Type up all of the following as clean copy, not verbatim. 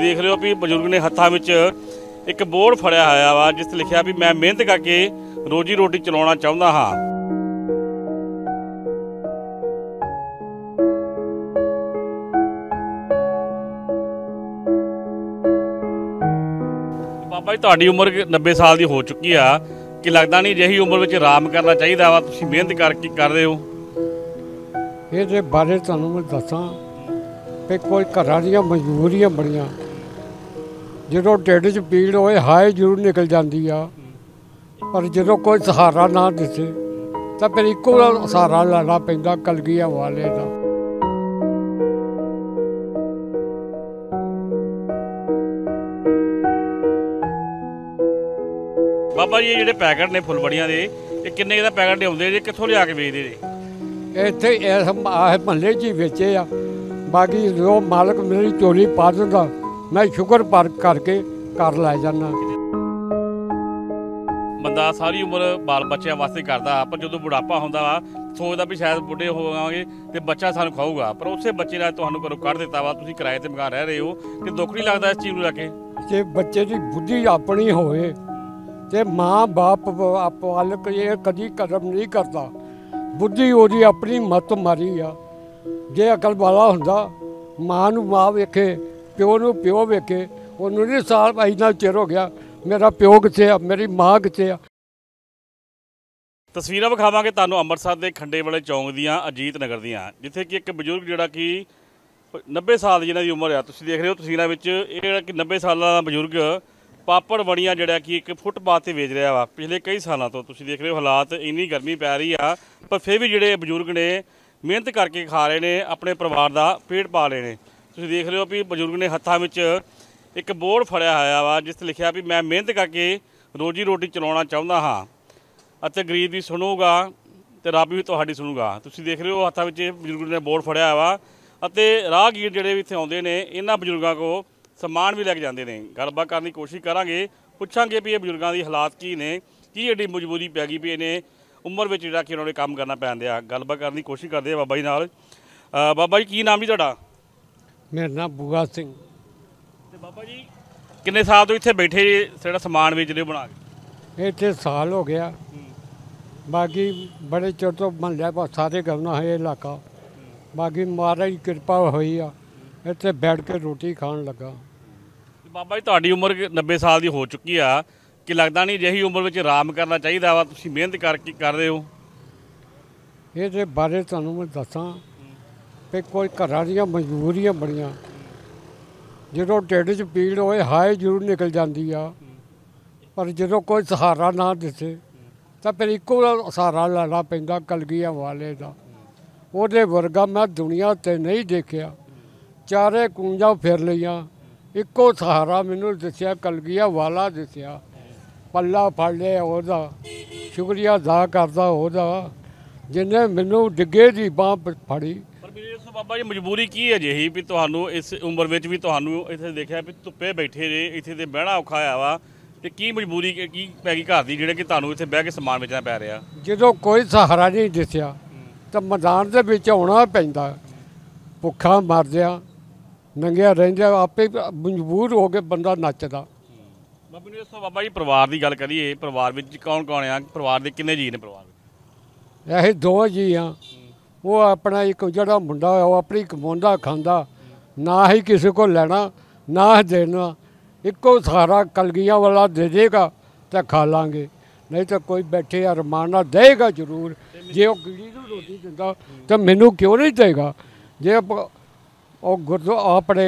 देख रहे हो भी बजुर्ग ने हत्थां विच एक बोर्ड फड़िया होया वा जिस ते लिखिया भी मैं मेहनत करके रोजी रोटी चलाउणा चाहुंदा हाँ। बाबा जी तुहाडी उम्र 90 साल की हो चुकी आ कि लगता नहीं यही उम्र में आराम करना चाहिए वा, तुसीं मेहनत करके कर रहे हो। ये बारे तुहानूं मैं दसां कि कोई घरां दीयां मजबूरियां बड़ियां जो ढिड च पीड़ होए हाय जरूर निकल जाती आ, पर जो कोई सहारा ना दिसे तो फिर इक्को सहारा लेना पैंदा कलगीआं वाले का। बाबा जी ये पैकेट ने फुलवड़ियां दे किन्ने दा पैकेट आउंदे जे कित्थों लिया के बेचदे जे? इत्थे इस महल्ले च ही बेचे आ, बाकी जो मालक मेरी चोली पा दिंदा मैं शुगर पर करके कर लै जाना। बंदा सारी उम्र बाल बच्चों वास्ते करता, पर जो बुढ़ापा होंदा वा सोचदा भी शायद बुढ़े होवांगे ते बच्चा सानू खाऊगा, पर उसे बच्चे ने तुहानू घरों कढ़ दिता वा, तुसीं किराए ते मकान रह रहे हो कि दुख नहीं लगता इस चीज़ नूं लैके? जे बच्चे की बुद्धि अपनी होए ते माँ बाप पालक ये कदी कदम नहीं करता, बुद्धि ओदी अपनी मत मारी आ। जे अकल वाला हुंदा माँ नूं माँ वेखे प्यो नूं प्यो वेखे, उन्होंने नहीं साल इन्ना चिर हो गया मेरा प्यो कित्थे आ मेरी माँ कित्थे आ। तस्वीरां विखावांगे तुहानूं अंमृतसर के खंडे वाले चौंक दियां अजीत नगर दियां, जिथे कि एक बजुर्ग जिहड़ा कि 90 साल जिन्हां दी उम्र आ, तुसीं देख रहे हो तस्वीरां विच ये जिहड़ा कि 90 साल का बजुर्ग पापड़ बड़ियां जिहड़ा कि एक फुटपाथ ते वेच रहा वा पिछले कई सालों तो। तुसीं देख रहे हो हालात इन्नी गर्मी पै रही आ, पर फिर भी जिहड़े बजुर्ग ने मेहनत करके खा रहे ने, अपने परिवार का पेट पा रहे ने। तुसीं देख रहे हो भी बजुर्ग ने हत्थां विच एक बोर्ड फड़िया होया वा जिस ते लिखिया भी मैं मेहनत करके रोजी रोटी चलाउणा चाहुंदा हाँ ਅਤੇ गरीब भी सुनूगा तो रब भी तुहाडी सुनूगा। तुसीं देख रहे हो हत्थां विच बजुर्ग ने बोर्ड फड़िया वा ਅਤੇ राहगीर जिहड़े भी इत्थे आउंदे ने इन्हां बजुर्गों को समान भी लैके जाते हैं। गलबात करने की कोशिश करांगे, पुछांगे भी ये बजुर्गों की हालात की ने, की एडी मजबूरी पै गई भी इन्हें उम्र में जिहड़ा कि उन्होंने काम करना पैन दिया। गलबात करने की कोशिश करते हैं बाबा जी नाल। बाबा जी की नाम जी तुहाडा? मेरा नाम बुआ सिंह। ते बाबा जी किन्ने साल तो इत्थे बैठे जिहड़ा समान बेच रहे बना के? इत्थे साल हो गया, बाकी बड़े चिर तो महल्ले पर सारे गवना है इलाका, बाकी महाराज की कृपा हुई आ इत्थे बैठ के रोटी खान लगा। बाबा जी तुहाडी उम्र 90 साल की हो चुकी आ कि लगता नहीं यही उम्र में आराम करना चाहिए वा, तुसीं मेहनत करके कर रहे हो। ये बारे तुहानूं मैं दसां कि कोई घरां दीयां मजबूरियां बड़ियां जो ढिड च पीड़ होए हाय जरूर निकल जाती आ, पर जो कोई सहारा ना दिसे तो फिर इक्को सहारा लेना पैंदा कलगीआं वाले का। ਉਹਦੇ वर्गा मैं दुनिया ते नहीं देखिया, चारे कूंजां फिर लियां इक्को सहारा मैनू दसिया कलगीआं वाला दसिया, पल्ला फड़ लिया ਉਹਦਾ, शुक्रिया अदा करदा ਉਹਦਾ जिन्हें मैनू डिग्गे दी बांह फड़ी। पर मेरे दोस्तों बाबा जी मजबूरी की है जी भी तुहानू इस उम्र में भी तुहानू इत्थे देखिया भी धुप्पे बैठे जे इत्थे ते बहना औखा होया वा, ते की मजबूरी की पै गई घर दी जिहड़े कि तुहानू इत्थे बह के समान बेचना पै रिहा? जो कोई सहारा नहीं दिसिया तो मैदान के विच आउणा पैंदा, भुखा मरदिया नंगिया रहिंदिया आपे मजबूर हो के बंदा नचदा। बाबा जी दोस्तों बाबा जी परिवार की गल करिए, परिवार में कौन कौन आ, परिवार के किन्ने जी ने? परिवार यही दो जी हाँ, वो अपना एक जड़ा मुंडा है वो अपनी कमांदा खांदा, ना ही किसी को लेना ना ही देना, इक्को सहारा कलगीआं वाला दे देगा तो खा लांगे, नहीं तो कोई बैठे अरमाना देगा जरूर। जे वो कीड़ी नूं रोटी दिंदा तो मैनू क्यों नहीं देगा? जे गुरु अपने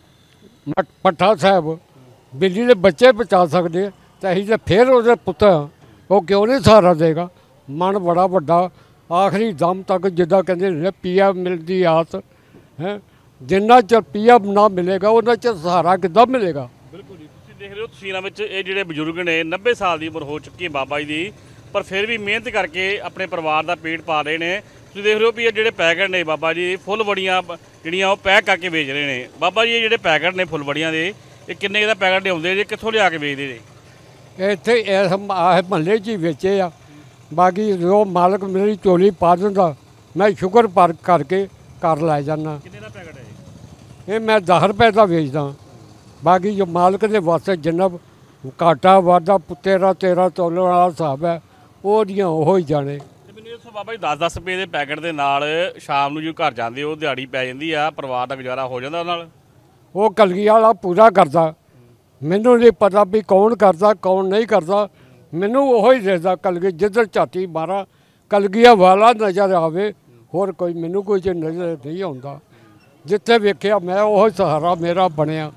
पट्ठा साहब बिल्ली के बच्चे बचा सकते तो असीं तो फिर वो पुत्त वो क्यों नहीं सहारा देगा? मन बड़ा वड्डा आखिरी दम तक जिदा कहते पिया मिलती आस है, जिन्ना चर पिया ना मिलेगा उन्ना चर सहारा किद्दां मिलेगा? बिल्कुल जी, तुसीं देख रहे हो तस्वीरां विच ये जिहड़े बजुर्ग ने 90 साल की उम्र हो चुकी है बाबा जी की, पर फिर भी मेहनत करके अपने परिवार का पेट पा रहे हैं। तुसीं देख रहे हो भी ये जिहड़े पैकेट ने बाबा जी फुल बड़ियां जिहड़ियां पैक करके बेच रहे हैं। बाबा जी ये जिहड़े पैकेट ने फुल बड़ियां दे ये किन्ने दा पैकेट आउंदे जे, कित्थों लिया के बेचदे जे? इत्थे इस महल्ले च ही बेचे आ, बाकी जो मालक मेरी चोली पा दिंदा मैं शुगर पर करके कर लै जाना। किन्ने दा पैकेट है ये मैं 10 रुपए का बेचदा। ਬਾਕੀ ਜੋ ਮਾਲਕ ਦੇ ਵਾਸਤੇ ਜਿੰਨਾ ਘਾਟਾ ਵਾਧਾ 13 ਤੋਲਣ ਵਾਲਾ ਹਿਸਾਬ ਹੈ ਉਹਦੀਆਂ ਉਹ ਹੀ ਜਾਣੇ। ਤੇ ਮੈਨੂੰ ਇਸ ਬਾਬਾ ਜੀ 10-10 ਰੁਪਏ ਦੇ ਪੈਕਟ ਦੇ ਨਾਲ ਸ਼ਾਮ ਨੂੰ ਜੋ ਘਰ ਜਾਂਦੇ ਉਹ ਦਿਹਾੜੀ ਪੈ ਜਾਂਦੀ ਆ, ਪਰਿਵਾਰ ਦਾ ਗੁਜ਼ਾਰਾ ਹੋ ਜਾਂਦਾ ਨਾਲ। ਉਹ ਕਲਗੀ ਵਾਲਾ ਪੂਰਾ ਕਰਦਾ। ਮੈਨੂੰ ਨਹੀਂ ਪਤਾ ਵੀ ਕੌਣ ਕਰਦਾ ਕੌਣ ਨਹੀਂ ਕਰਦਾ, ਮੈਨੂੰ ਉਹੋ ਹੀ ਦੇਖਦਾ ਕਲਗੀ ਜਿੱਧਰ ਝਾਤੀ ਮਾਰਾਂ ਕਲਗੀਆਂ ਵਾਲਾ ਨਜ਼ਰ ਆਵੇ, ਹੋਰ ਕੋਈ ਮੈਨੂੰ ਕੋਈ ਚ ਨਜ਼ਰ ਨਹੀਂ ਆਉਂਦਾ। ਜਿੱਥੇ ਵੇਖਿਆ ਮੈਂ ਉਹ ਸਹਾਰਾ ਮੇਰਾ ਬਣਿਆ।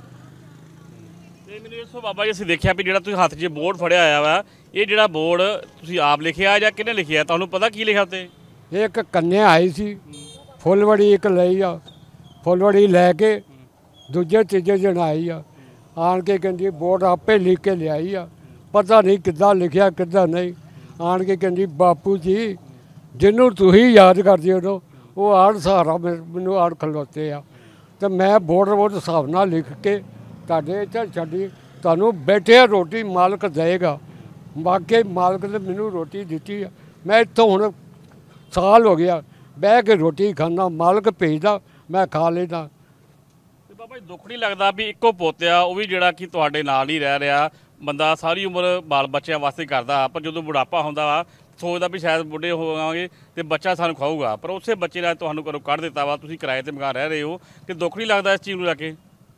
ਤੇ ਮੈਨੂੰ ਇਸ ਬਾਬਾ ਜੀ ਅਸੀਂ ਦੇਖਿਆ ਵੀ ਜਿਹੜਾ ਤੁਸੀਂ ਹੱਥ 'ਚ ਬੋਰਡ ਫੜਿਆ ਹੋਇਆ ਵਾ, ਇਹ ਜਿਹੜਾ ਬੋਰਡ ਤੁਸੀਂ ਆਪ ਲਿਖਿਆ ਜਾਂ ਕਿਹਨੇ ਲਿਖਿਆ, ਤੁਹਾਨੂੰ ਪਤਾ ਕੀ ਲਿਖਿਆ ਉੱਤੇ? ਇਹ ਇੱਕ ਕੰਨਿਆ ਆਈ ਸੀ, ਫੁੱਲਵੜੀ ਇੱਕ ਲਈ ਆ, ਫੁੱਲਵੜੀ ਲੈ ਕੇ ਦੂਜੇ ਤੀਜੇ ਦਿਨ ਆਈ ਆ, ਆਣ ਕੇ ਕਹਿੰਦੀ ਬੋਰਡ ਆਪੇ ਲਿਖ ਕੇ ਲਿਆਈ ਆ, ਪਤਾ ਨਹੀਂ ਕਿੱਦਾਂ ਲਿਖਿਆ ਕਿੱਦਾਂ ਨਹੀਂ। ਆਣ ਕੇ ਕਹਿੰਦੀ ਬਾਪੂ ਜੀ ਜਿਹਨੂੰ ਤੁਸੀਂ ਯਾਦ ਕਰਦੇ ਹੋ ਉਹ ਆੜ ਸਹਾਰਾ ਮੈਨੂੰ ਆੜ ਖਲੋਤੇ ਆ, ਤੇ ਮੈਂ ਬੋਰਡ ਉਹ ਹਿਸਾਬ ਨਾਲ ਲਿਖ ਕੇ ਤੁਹਾਡੇ ਇੱਥੇ ਛੱਡੀ, ਤੁਹਾਨੂੰ ਬੈਠੇ ਰੋਟੀ ਮਾਲਕ ਦੇਗਾ। ਬਾਕੀ ਮਾਲਕ ਨੇ ਮੈਨੂੰ ਰੋਟੀ ਦਿੱਤੀ ਆ, ਮੈਂ ਇੱਥੋਂ ਹੁਣ ਸਾਲ ਹੋ ਗਿਆ ਬਹਿ ਕੇ ਰੋਟੀ ਖਾਂਦਾ, ਮਾਲਕ ਭੇਜਦਾ ਮੈਂ ਖਾ ਲੈਂਦਾ। ਤੇ ਬਾਬਾ ਜੀ ਦੁੱਖ ਨਹੀਂ ਲੱਗਦਾ ਵੀ ਇੱਕੋ ਪੋਤਿਆ ਉਹ ਵੀ ਜਿਹੜਾ ਕਿ ਤੁਹਾਡੇ ਨਾਲ ਹੀ ਰਹਿ ਰਿਹਾ, ਬੰਦਾ ਸਾਰੀ ਉਮਰ ਬਾਲ ਬੱਚਿਆਂ ਵਾਸਤੇ ਕਰਦਾ, ਪਰ ਜਦੋਂ ਬੁਢਾਪਾ ਹੁੰਦਾ ਵਾ ਸੋਚਦਾ ਵੀ ਸ਼ਾਇਦ ਬੁੱਢੇ ਹੋਵਾਂਗੇ ਤੇ ਬੱਚਾ ਸਾਨੂੰ ਖਾਊਗਾ, ਪਰ ਉਸੇ ਬੱਚੇ ਨਾਲ ਤੁਹਾਨੂੰ ਘਰੋਂ ਕੱਢ ਦਿੱਤਾ ਵਾ, ਤੁਸੀਂ ਕਿਰਾਏ 'ਤੇ ਮਕਾਨ ਰਹਿ ਰਹੇ ਹੋ, ਕਿ ਦੁੱਖ ਨਹੀਂ ਲੱਗਦਾ ਇਸ ਚੀਜ਼ ਨੂੰ ਲੈ ਕੇ?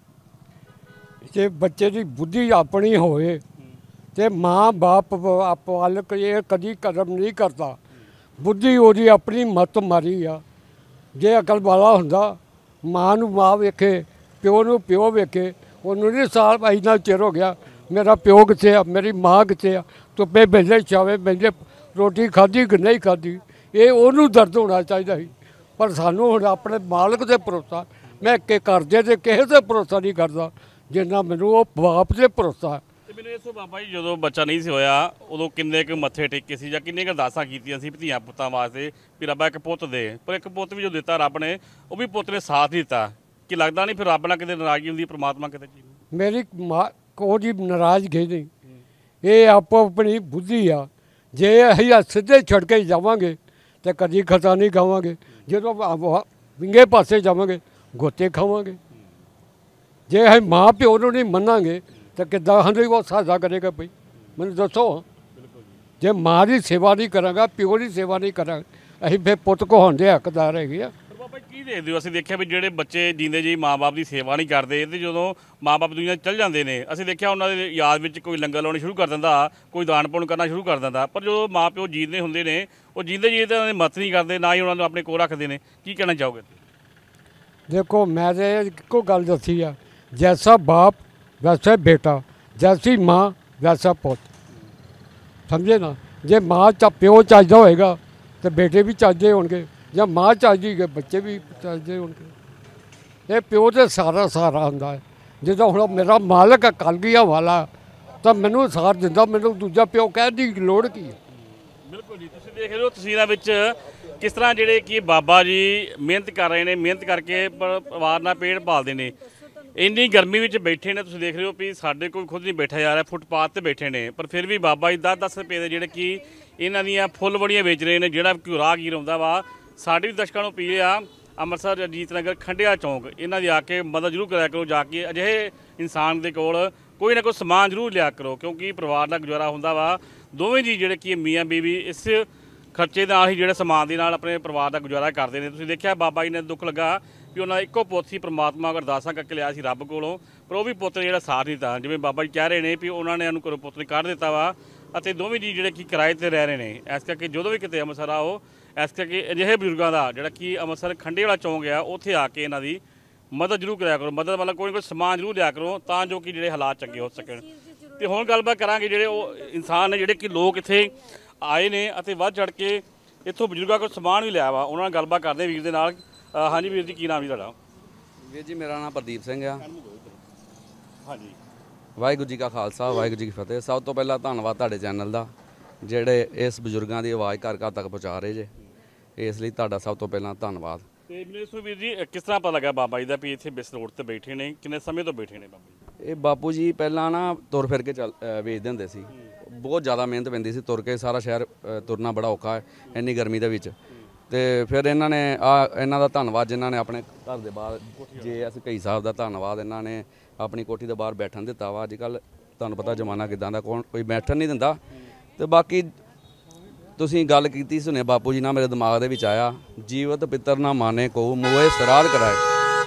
ਜੇ ਬੱਚੇ ਦੀ ਬੁੱਧੀ ਆਪਣੀ ਹੋਵੇ ਤੇ ਮਾਂ ਬਾਪ ਪਾਲਕ ਇਹ ਕਦੀ ਕਦਮ ਨਹੀਂ ਕਰਦਾ। ਬੁੱਧੀ ਉਹਦੀ ਆਪਣੀ ਮੱਤ ਮਾਰੀ ਆ। ਜੇ ਅਕਲ ਵਾਲਾ ਹੁੰਦਾ ਮਾਂ ਨੂੰ ਮਾਂ ਵੇਖੇ, ਪਿਓ ਨੂੰ ਪਿਓ ਵੇਖੇ, ਉਹਨੂੰ ਨਹੀਂ ਸਾਲ ਇੰਨਾ ਚਿਰ ਹੋ ਗਿਆ ਮੇਰਾ ਪਿਓ ਕਿੱਥੇ ਆ, ਮੇਰੀ ਮਾਂ ਕਿੱਥੇ ਆ, ਧੁੱਪੇ ਬੈਠੇ ਛਾਵੇਂ ਬੈਠੇ ਰੋਟੀ ਖਾਧੀ ਕਿ ਨਹੀਂ ਖਾਧੀ, ਇਹ ਉਹਨੂੰ ਦਰਦ ਹੋਣਾ ਚਾਹੀਦਾ ਸੀ। ਪਰ ਸਾਨੂੰ ਹੁਣ ਆਪਣੇ ਮਾਲਕ ਦੇ ਭਰੋਸਾ, ਮੈਂ ਕਿ ਕਰਜ਼ੇ ਤੇ ਕਿਸੇ ਤੇ ਭਰੋਸਾ ਨਹੀਂ ਕਰਦਾ ਜਿੰਨਾ ਮੈਨੂੰ ਉਹ ਬਾਪ ਦੇ ਭਰੋਸਾ। ਤੇ ਮੈਨੂੰ ਇਸ ਬਾਬਾ ਜੀ ਜਦੋਂ ਬੱਚਾ ਨਹੀਂ ਸੀ ਹੋਇਆ ਉਦੋਂ ਕਿੰਨੇ ਕੁ ਮੱਥੇ ਟੇਕੇ ਸੀ ਜਾਂ ਕਿੰਨੇ ਕੁ ਅਰਦਾਸਾਂ ਕੀਤੀਆਂ ਸੀ ਧੀਆਂ ਪੁੱਤਾਂ ਵਾਸਤੇ ਵੀ ਰੱਬਾ ਇੱਕ ਪੁੱਤ ਦੇ, ਪਰ ਇੱਕ ਪੁੱਤ ਵੀ ਜੋ ਦਿੱਤਾ ਰੱਬ ਨੇ ਉਹ ਵੀ ਪੁੱਤ ਨੇ ਸਾਥ ਦਿੱਤਾ, ਕਿ ਲੱਗਦਾ ਨਹੀਂ ਫਿਰ ਰੱਬ ਨਾਲ ਕਿਤੇ ਨਾਰਾਜ਼ਗੀ ਹੁੰਦੀ, ਪ੍ਰਮਾਤਮਾ ਕਿਤੇ ਚੀਜ਼ ਮੇਰੀ ਮਾਂ ਕੋਈ ਨਾਰਾਜ਼ਗੀ ਨਹੀਂ, ਇਹ ਆਪੋ ਆਪਣੀ ਬੁੱਧੀ ਆ। ਜੇ ਅਸੀਂ ਸਿੱਧੇ ਛੱਡ ਕੇ ਜਾਵਾਂਗੇ ਤੇ ਕਦੀ ਖਤਾ ਨਹੀਂ ਖਾਵਾਂਗੇ, ਜਦੋਂ ਵਿੰਗੇ ਪਾਸੇ ਜਾਵਾਂਗੇ ਗੋਤੇ ਖਾਵਾਂਗੇ। ਜੇ ਅਸੀਂ ਮਾਂ ਪਿਓ ਨੂੰ ਨਹੀਂ ਮੰਨਾਂਗੇ ਤਾਂ ਕਿੱਦਾਂ ਸਾਨੂੰ ਉਹ ਸਾਜ਼ਾ ਕਰੇਗਾ ਬਈ, ਮੈਨੂੰ ਦੱਸੋ। ਜੇ ਮਾਂ ਦੀ ਸੇਵਾ ਨਹੀਂ ਕਰਾਂਗਾ, ਪਿਓ ਦੀ ਸੇਵਾ ਨਹੀਂ ਕਰਾਂਗੇ, ਅਸੀਂ ਫਿਰ ਪੁੱਤ ਕਹਾਉਣ ਦੇ ਹੱਕਦਾਰ ਹੈਗੇ ਆ। ਬਾਬਾ ਕੀ ਦੇਖਦੇ ਹੋ? ਅਸੀਂ ਦੇਖਿਆ ਵੀ ਜਿਹੜੇ ਬੱਚੇ ਜਿੰਦੇ ਜੀ ਮਾਂ-ਬਾਪ ਦੀ ਸੇਵਾ ਨਹੀਂ ਕਰਦੇ ਤੇ ਜਦੋਂ ਮਾਂ-ਬਾਪ ਦੁਨੀਆ ਚੱਲ ਜਾਂਦੇ ਨੇ, ਅਸੀਂ ਦੇਖਿਆ ਉਹਨਾਂ ਦੇ ਯਾਦ ਵਿੱਚ ਕੋਈ ਲੰਗਰ ਲਾਉਣੇ ਸ਼ੁਰੂ ਕਰ ਦਿੰਦਾ, ਕੋਈ ਦਾਨ ਪੁੰਨ ਕਰਨਾ ਸ਼ੁਰੂ ਕਰ ਦਿੰਦਾ, ਪਰ ਜਦੋਂ ਮਾਂ-ਪਿਓ ਜੀਂਦੇ ਹੁੰਦੇ ਨੇ ਉਹ ਜਿੰਦੇ ਜੀ ਤਾਂ ਉਹਨਾਂ ਦੀ ਮਦਦ ਨਹੀਂ ਕਰਦੇ, ਨਾ ਹੀ ਉਹਨਾਂ ਨੂੰ ਆਪਣੇ ਕੋਲ ਰੱਖਦੇ ਨੇ। ਕੀ ਕਹਿਣਾ ਚਾਹੋਗੇ? ਦੇਖੋ ਮੈਂ ਤਾਂ ਇੱਕੋ ਗੱਲ ਦੱਸੀ ਆ, ਜੈਸਾ ਬਾਪ ਵੈਸਾ ਬੇਟਾ, ਜੈਸੀ ਮਾਂ ਵੈਸਾ ਪੁੱਤ, ਸਮਝੇ ਨਾ। ਜੇ ਮਾਂ ਪਿਓ ਚੱਜਦਾ ਹੋਏਗਾ ਤਾਂ ਬੇਟੇ ਵੀ ਚੱਜਦੇ ਹੋਣਗੇ, ਜਾਂ ਮਾਂ ਚੱਜਦੀ ਗਏ ਬੱਚੇ ਵੀ ਚੱਜਦੇ ਹੋਣਗੇ। ਇਹ ਪਿਓ ਤੇ ਸਾਰਾ ਹੁੰਦਾ ਹੈ। ਜਦੋਂ ਹੁਣ ਮੇਰਾ ਮਾਲਕ ਕਲਗੀਆਂ ਵਾਲਾ ਤਾਂ ਮੈਨੂੰ ਸਾਥ ਦਿੰਦਾ, ਮੈਨੂੰ ਦੂਜਾ ਪਿਓ ਕਹਿਣ ਦੀ ਲੋੜ ਕੀ ਹੈ? ਬਿਲਕੁਲ ਜੀ, ਤੁਸੀਂ ਦੇਖ ਰਹੇ ਹੋ ਤਸਵੀਰਾਂ ਵਿੱਚ ਕਿਸ ਤਰ੍ਹਾਂ ਜਿਹੜੇ ਕਿ ਬਾਬਾ ਜੀ ਮਿਹਨਤ ਕਰ ਰਹੇ ਨੇ, ਮਿਹਨਤ ਕਰਕੇ ਪਰਿਵਾਰ ਨਾਲ ਪੇਟ ਪਾਲਦੇ ਨੇ। ਇੰਨੀ ਗਰਮੀ ਵਿੱਚ ਬੈਠੇ ਨੇ, ਤੁਸੀਂ ਦੇਖ ਰਹੇ ਹੋ ਵੀ ਸਾਡੇ ਕੋਈ ਖੁਦ ਨਹੀਂ ਬੈਠਾ ਜਾ ਰਿਹਾ, ਫੁੱਟਪਾਥ ਤੇ ਬੈਠੇ ਨੇ, ਪਰ ਫਿਰ ਵੀ ਬਾਬਾ ਜੀ 10-10 ਰੁਪਏ ਦੇ ਜਿਹੜੇ ਕਿ ਇਹਨਾਂ ਦੀਆਂ ਫੁੱਲ ਵੜੀਆਂ ਵੇਚ ਰਹੇ ਨੇ। ਜਿਹੜਾ ਕੋਈ ਰਾਹਗੀਰ ਆਉਂਦਾ ਵਾ, ਸਾਡੇ ਵੀ ਦਰਸ਼ਕਾਂ ਨੂੰ ਅਪੀਲ ਆ, ਅੰਮ੍ਰਿਤਸਰ ਅਜੀਤ ਨਗਰ ਖੰਡਿਆ ਚੌਂਕ ਇਹਨਾਂ ਦੀ ਆ ਕੇ ਮਦਦ ਜ਼ਰੂਰ ਕਰਿਆ ਕਰੋ। ਜਾ ਕੇ ਅਜਿਹੇ ਇਨਸਾਨ ਦੇ ਕੋਲ ਕੋਈ ਨਾ ਕੋਈ ਸਮਾਨ ਜ਼ਰੂਰ ਲਿਆ ਕਰੋ, ਕਿਉਂਕਿ ਪਰਿਵਾਰ ਦਾ ਗੁਜ਼ਾਰਾ ਹੁੰਦਾ ਵਾ। ਦੋਵੇਂ ਜੀ ਜਿਹੜੇ ਕਿ ਮੀਆਂ ਬੀਵੀ ਇਸ ਖਰਚੇ ਨਾਲ ਹੀ ਜਿਹੜੇ ਸਮਾਨ ਦੇ ਨਾਲ ਆਪਣੇ ਪਰਿਵਾਰ ਦਾ ਗੁਜ਼ਾਰਾ ਕਰਦੇ ਨੇ। ਤੁਸੀਂ ਦੇਖਿਆ ਬਾਬਾ ਜੀ ਨੇ ਦੁੱਖ ਲੱਗਾ ਵੀ ਉਹਨਾਂ ਦਾ ਇੱਕੋ ਪੁੱਤ ਸੀ, ਪ੍ਰਮਾਤਮਾ ਕੋਲ ਅਰਦਾਸਾਂ ਕਰਕੇ ਲਿਆ ਸੀ ਰੱਬ ਕੋਲੋਂ, ਪਰ ਉਹ ਵੀ ਪੁੱਤ ਜਿਹੜਾ ਸਾਥ ਨਹੀਂ ਦਿੱਤਾ। ਜਿਵੇਂ ਬਾਬਾ ਜੀ ਕਹਿ ਰਹੇ ਨੇ ਵੀ ਉਹਨਾਂ ਨੇ ਉਹਨੂੰ ਘਰੋਂ ਪੁੱਤ ਨੇ ਕੱਢ ਦਿੱਤਾ ਵਾ, ਅਤੇ ਦੋਵੇਂ ਜੀ ਜਿਹੜੇ ਕਿ ਕਿਰਾਏ 'ਤੇ ਰਹਿ ਰਹੇ ਨੇ। ਇਸ ਕਰਕੇ ਜਦੋਂ ਵੀ ਕਿਤੇ ਅੰਮ੍ਰਿਤਸਰ ਆਓ, ਇਸ ਕਰਕੇ ਅਜਿਹੇ ਬਜ਼ੁਰਗਾਂ ਦਾ ਜਿਹੜਾ ਕਿ ਅੰਮ੍ਰਿਤਸਰ ਖੰਡੇ ਵਾਲਾ ਚੌਂਕ ਆ, ਉੱਥੇ ਆ ਕੇ ਇਹਨਾਂ ਦੀ ਮਦਦ ਜ਼ਰੂਰ ਕਰਿਆ ਕਰੋ। ਮਦਦ ਮਤਲਬ ਕੋਈ ਨਾ ਕੋਈ ਸਮਾਨ ਜ਼ਰੂਰ ਲਿਆ ਕਰੋ, ਤਾਂ ਜੋ ਕਿ ਜਿਹੜੇ ਹਾਲਾਤ ਚੰਗੇ ਹੋ ਸਕਣ। ਤੇ ਹੁਣ ਗੱਲਬਾਤ ਕਰਾਂਗੇ ਜਿਹੜੇ ਉਹ ਇਨਸਾਨ ਨੇ ਜਿਹੜੇ ਕਿ ਲੋਕ ਇੱਥੇ ਆਏ ਨੇ ਅਤੇ ਵੱਧ ਚੜ੍ਹ ਕੇ ਇੱਥੋਂ ਬਜ਼ੁਰਗਾਂ ਕੋਲ ਸਮਾਨ ਵੀ ਲਿਆ ਵਾ, ਉਹਨਾਂ ਨਾਲ ਗੱਲਬਾਤ ਕਰਦੇ ਵੀਰ ਦੇ ਨਾਲ। ਹਾਂਜੀ ਵੀਰ ਜੀ, ਕੀ ਨਾਮ ਜੀ ਤੁਹਾਡਾ? ਵੀਰ ਜੀ ਮੇਰਾ ਨਾਮ ਪ੍ਰਦੀਪ ਸਿੰਘ ਆ। ਹਾਂਜੀ, ਵਾਹਿਗੁਰੂ ਜੀ ਕਾ ਖਾਲਸਾ, ਵਾਹਿਗੁਰੂ ਜੀ ਕੀ ਫਤਿਹ। ਸਭ ਤੋਂ ਪਹਿਲਾਂ ਧੰਨਵਾਦ ਤੁਹਾਡੇ ਚੈਨਲ ਦਾ, ਜਿਹੜੇ ਇਸ ਬਜ਼ੁਰਗਾਂ ਦੀ ਆਵਾਜ਼ ਘਰ ਘਰ ਤੱਕ ਪਹੁੰਚਾ ਰਹੇ ਜੇ, ਇਸ ਲਈ ਤੁਹਾਡਾ ਸਭ ਤੋਂ ਪਹਿਲਾਂ ਧੰਨਵਾਦ। ਤੇ ਮੈਨੂੰ ਦੱਸੋ ਵੀਰ ਜੀ, ਕਿਸ ਤਰ੍ਹਾਂ ਪਤਾ ਲੱਗਾ ਬਾਬਾ ਜੀ ਦਾ ਵੀ ਇੱਥੇ ਬਿਸ ਰੋਡ ਤੇ ਬੈਠੇ ਨੇ? ਕਿੰਨੇ ਸਮੇਂ ਤੋਂ ਬੈਠੇ ਨੇ ਬਾਬਾ ਜੀ? ਇਹ ਬਾਪੂ ਜੀ ਪਹਿਲਾਂ ਨਾ ਤੁਰ ਫਿਰ ਕੇ ਵੇਚਦੇ ਹੁੰਦੇ ਸੀ, ਬਹੁਤ ਜ਼ਿਆਦਾ ਮਿਹਨਤ ਪੈਂਦੀ ਸੀ, ਤੁਰ ਕੇ ਸਾਰਾ ਸ਼ਹਿਰ ਤੁਰਨਾ ਬੜਾ ਔਖਾ ਹੈ ਇੰਨੀ ਗਰਮੀ ਦੇ ਵਿੱਚ। ਤੇ ਫਿਰ ਇਹਨਾਂ ਨੇ ਇਹਨਾਂ ਦਾ ਧੰਨਵਾਦ ਜਿਨ੍ਹਾਂ ਨੇ ਆਪਣੇ ਘਰ ਦੇ ਬਾਹਰ JS ਕਈ ਸਾਹਿਬ ਦਾ ਧੰਨਵਾਦ, ਇਹਨਾਂ ਨੇ ਆਪਣੀ ਕੋਠੀ ਦੇ ਬਾਹਰ ਬੈਠਣ ਦਿੱਤਾ ਵਾ। ਅੱਜ ਕੱਲ੍ਹ ਤੁਹਾਨੂੰ ਪਤਾ ਜ਼ਮਾਨਾ ਕਿਦਾਂ ਦਾ, ਕੋਈ ਬੈਠਣ ਨਹੀਂ ਦਿੰਦਾ। ਤੇ ਬਾਕੀ ਤੁਸੀਂ ਗੱਲ ਕੀਤੀ ਸੁਣੇ ਬਾਪੂ ਜੀ ਨਾਲ ਮੇਰੇ ਦਿਮਾਗ ਦੇ ਵਿੱਚ ਆਇਆ, ਜੀਵਤ ਪਿੱਤਰ ਨਾ ਮਾਨੇ ਕੋ ਮੂਹੇ ਸਰਾਧ ਕਰਾਏ,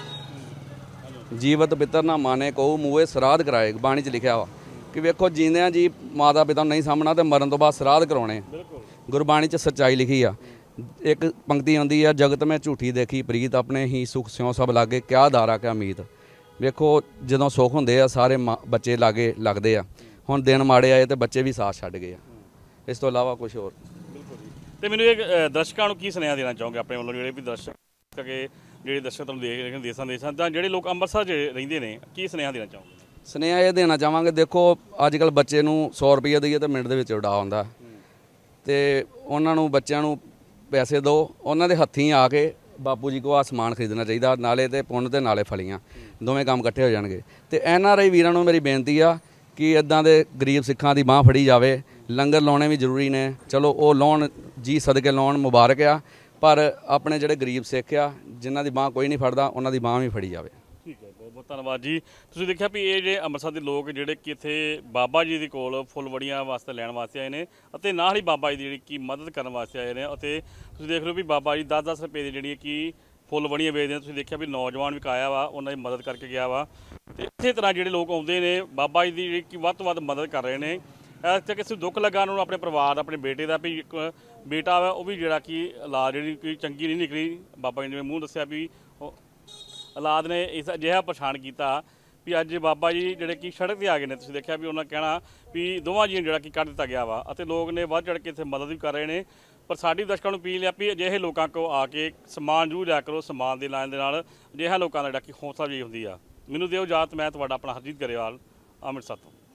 ਜੀਵਤ ਪਿੱਤਰ ਨਾ ਮਾਨੇ ਕੋ ਮੂਹੇ ਸਰਾਧ ਕਰਾਏ। ਬਾਣੀ 'ਚ ਲਿਖਿਆ ਵਾ ਕਿ ਵੇਖੋ ਜੀਂਦਿਆਂ ਜੀ ਮਾਤਾ ਪਿਤਾ ਨੂੰ ਨਹੀਂ ਸਾਂਭਣਾ ਤੇ ਮਰਨ ਤੋਂ ਬਾਅਦ ਸਰਾਧ ਕਰਾਉਣੇ। ਗੁਰਬਾਣੀ 'ਚ ਸੱਚਾਈ ਲਿਖੀ ਆ। ਇੱਕ ਪੰਕਤੀ ਆਉਂਦੀ ਆ, ਜਗਤ ਮੈਂ ਝੂਠੀ ਦੇਖੀ ਪ੍ਰੀਤ ਆਪਣੇ ਹੀ ਸੁਖ ਸਿਉ ਸਭ ਲਾਗੇ ਕਿਆ ਦਾਰਾ ਕਿਆ ਮੀਤ। ਵੇਖੋ ਜਦੋਂ ਸੁੱਖ ਹੁੰਦੇ ਆ ਸਾਰੇ ਬੱਚੇ ਲਾਗੇ ਲੱਗਦੇ ਆ, ਹੁਣ ਦਿਨ ਮਾੜੇ ਆਏ ਤੇ ਬੱਚੇ ਵੀ ਸਾਥ ਛੱਡ ਗਏ ਆ। ਇਸ ਤੋਂ ਇਲਾਵਾ ਕੁਝ ਹੋਰ ਤੇ ਮੈਨੂੰ ਇਹ ਦਰਸ਼ਕਾਂ ਨੂੰ ਕੀ ਸੁਨੇਹਾ ਦੇਣਾ ਚਾਹੋਗੇ ਆਪਣੇ ਵੱਲੋਂ, ਜਿਹੜੇ ਵੀ ਦਰਸ਼ਕ ਕਿ ਜਿਹੜੇ ਦਰਸ਼ਕ ਤੁਹਾਨੂੰ ਦੇਖ ਰਹੇ ਦੇਸਾਂ ਤਾਂ ਜਿਹੜੇ ਲੋਕ ਅੰਮ੍ਰਿਤਸਰ 'ਚ ਰਹਿੰਦੇ ਨੇ, ਕੀ ਸੁਨੇਹਾ ਦੇਣਾ ਚਾਹੋਗੇ? ਸੁਨੇਹਾ ਇਹ ਦੇਣਾ ਚਾਹਾਂਗੇ, ਦੇਖੋ ਅੱਜ ਕੱਲ੍ਹ ਬੱਚੇ ਨੂੰ 100 ਰੁਪਈਆ ਦੇਈਏ ਤਾਂ ਮਿੰਟ ਦੇ ਵਿੱਚ ਉਡਾ ਆਉਂਦਾ, ਤੇ ਉਹਨਾਂ ਨੂੰ ਬੱਚਿਆਂ ਨੂੰ ਪੈਸੇ ਦਿਓ, ਉਹਨਾਂ ਦੇ ਹੱਥੀਂ ਆ ਕੇ ਬਾਪੂ ਜੀ ਕੋਲ ਆ ਸਮਾਨ ਖਰੀਦਣਾ ਚਾਹੀਦਾ, ਨਾਲੇ ਤੇ ਪੁੰਨ ਤੇ ਨਾਲੇ ਫਲੀਆਂ, ਦੋਵੇਂ ਕੰਮ ਇਕੱਠੇ ਹੋ ਜਾਣਗੇ। ਤੇ NRI ਵੀਰਾਂ ਨੂੰ ਮੇਰੀ ਬੇਨਤੀ ਆ ਕਿ ਇੱਦਾਂ ਦੇ ਗਰੀਬ ਸਿੱਖਾਂ ਦੀ ਬਾਂਹ ਫੜੀ ਜਾਵੇ। ਲੰਗਰ ਲਾਉਣੇ ਵੀ ਜ਼ਰੂਰੀ ਨੇ, ਚਲੋ ਉਹ ਲਾਉਣ ਜੀ ਸਦਕੇ ਲਾਉਣ, ਮੁਬਾਰਕ ਆ, ਪਰ ਆਪਣੇ ਜਿਹੜੇ ਗਰੀਬ ਸਿੱਖ ਆ ਜਿਨ੍ਹਾਂ ਦੀ ਬਾਂਹ ਕੋਈ ਨਹੀਂ ਫੜਦਾ, ਉਹਨਾਂ ਦੀ ਬਾਂਹ ਵੀ ਫੜੀ ਜਾਵੇ। ਠੀਕ ਹੈ, ਬਹੁਤ ਬਹੁਤ ਧੰਨਵਾਦ ਜੀ। ਤੁਸੀਂ ਦੇਖਿਆ ਵੀ ਇਹ ਜਿਹੜੇ ਅੰਮ੍ਰਿਤਸਰ ਦੇ ਲੋਕ ਜਿਹੜੇ ਕਿ ਇੱਥੇ ਬਾਬਾ ਜੀ ਦੇ ਕੋਲ ਫੁੱਲਵੜੀਆਂ ਵਾਸਤੇ ਲੈਣ ਵਾਸਤੇ ਆਏ ਨੇ, ਅਤੇ ਨਾਲ ਹੀ ਬਾਬਾ ਜੀ ਦੀ ਜਿਹੜੀ ਕਿ ਮਦਦ ਕਰਨ ਵਾਸਤੇ ਆਏ ਨੇ। ਅਤੇ ਤੁਸੀਂ ਦੇਖ ਲਓ ਵੀ ਬਾਬਾ ਜੀ 10-10 ਰੁਪਏ ਦੀ ਜਿਹੜੀ ਕਿ ਫੁੱਲਵੜੀਆਂ ਵੇਚਦੇ ਨੇ। ਤੁਸੀਂ ਦੇਖਿਆ ਵੀ ਨੌਜਵਾਨ ਵੀ ਆਇਆ ਵਾ, ਉਹਨਾਂ ਦੀ ਮਦਦ ਕਰਕੇ ਗਿਆ ਵਾ। ਅਤੇ ਇਸੇ ਤਰ੍ਹਾਂ ਜਿਹੜੇ ਲੋਕ ਆਉਂਦੇ ਨੇ ਬਾਬਾ ਜੀ ਦੀ ਜਿਹੜੀ ਕਿ ਵੱਧ ਤੋਂ ਵੱਧ ਮਦਦ ਕਰ ਰਹੇ ਨੇ। ਇਸ ਤੇ ਕਿਸੇ ਦੁੱਖ ਲੱਗਾ ਉਹਨਾਂ ਨੂੰ ਆਪਣੇ ਪਰਿਵਾਰ ਦਾ, ਆਪਣੇ ਬੇਟੇ ਦਾ, ਵੀ ਇੱਕ ਬੇਟਾ ਵਾ ਉਹ ਵੀ ਜਿਹੜਾ ਕਿ ਔਲਾਦ ਜਿਹੜੀ ਕਿ ਚੰਗੀ ਨਹੀਂ ਨਿਕਲੀ। ਬਾਬਾ ਜੀ ਨੇ ਮੂੰਹ ਦੱਸਿਆ ਵੀ ਔਲਾਦ ਨੇ ਇਸ ਅਜਿਹਾ ਪਛਾਣ ਕੀਤਾ ਵੀ ਅੱਜ ਬਾਬਾ ਜੀ ਜਿਹੜੇ ਕਿ ਸੜਕ 'ਤੇ ਆ ਗਏ ਨੇ। ਤੁਸੀਂ ਦੇਖਿਆ ਵੀ ਉਹਨਾਂ ਕਹਿਣਾ ਵੀ ਦੋਵਾਂ ਜੀਆਂ ਜਿਹੜਾ ਕਿ ਕੱਢ ਦਿੱਤਾ ਗਿਆ ਵਾ, ਅਤੇ ਲੋਕ ਨੇ ਵੱਧ ਚੜ੍ਹ ਕੇ ਇੱਥੇ ਮਦਦ ਵੀ ਕਰ ਰਹੇ ਨੇ। ਪਰ ਸਾਡੀ ਦਰਸ਼ਕਾਂ ਨੂੰ ਅਪੀਲ ਹੈ ਵੀ ਅਜਿਹੇ ਲੋਕਾਂ ਕੋਲ ਆ ਕੇ ਸਮਾਨ ਜ਼ਰੂਰ ਲਿਆ ਕਰੋ। ਸਮਾਨ ਦੇ ਲਾਈਨ ਦੇ ਨਾਲ ਅਜਿਹਾ ਲੋਕਾਂ ਦਾ ਜਿਹੜਾ ਕਿ ਹੌਸਲਾ ਵੀ ਹੁੰਦੀ ਆ। ਮੈਨੂੰ ਦਿਓ ਇਜਾਜ਼ਤ, ਮੈਂ ਤੁਹਾਡਾ ਆਪਣਾ ਹਰਜੀਤ ਗਰੇਵਾਲ ਅੰਮ੍ਰਿਤਸਰ ਤੋਂ।